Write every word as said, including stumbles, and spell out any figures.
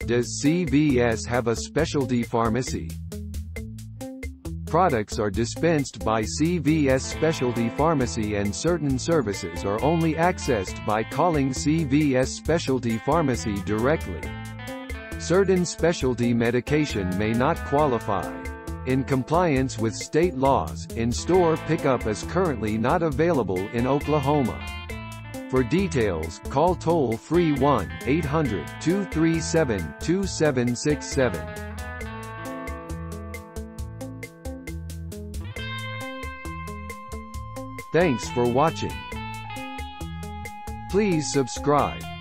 Does C V S have a specialty pharmacy? Products are dispensed by C V S Specialty Pharmacy and certain services are only accessed by calling C V S Specialty Pharmacy directly. Certain specialty medication may not qualify. In compliance with state laws, in-store pickup is currently not available in Oklahoma. For details, call toll-free one eight hundred, two three seven, two seven six seven. Thanks for watching. Please subscribe.